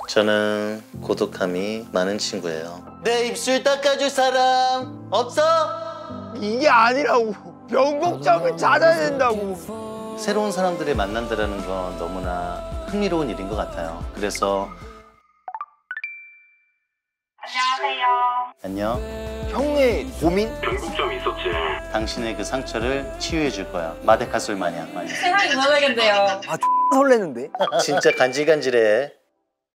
저는 고독함이 많은 친구예요. 내 입술 닦아줄 사람 없어? 이게 아니라고. 변곡점을 찾아야 된다고. 새로운 사람들을 만난다는 건 너무나 흥미로운 일인 것 같아요. 그래서 안녕하세요. 안녕. 형의 고민? 변곡점이 있었지. 당신의 그 상처를 치유해 줄 거야. 마데카솔 마냥. 세상이 무너져야겠네요. 아 설레는데? 진짜 간질간질해.